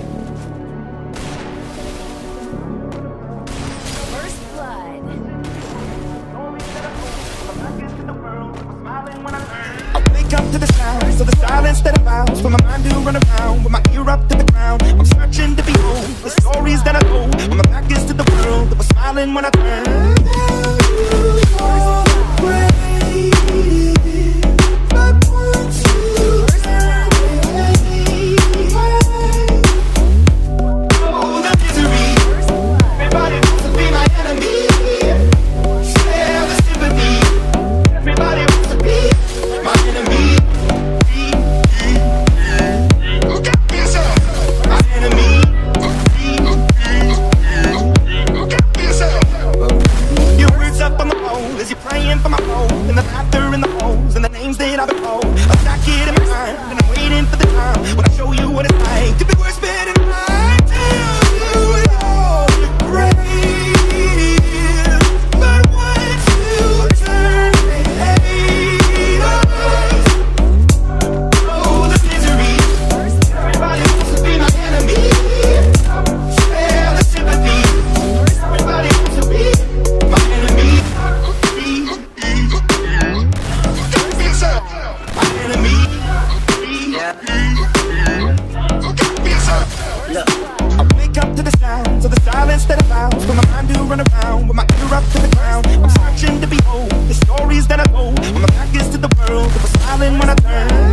To the sound, so the silence that allows for my mind to run around with my ear up to the ground. I'm searching to behold the stories that I told when my back is to the world that was smiling when I turned. ground. I'm searching to behold the stories that I told when my back is to the world that was smiling when I turned.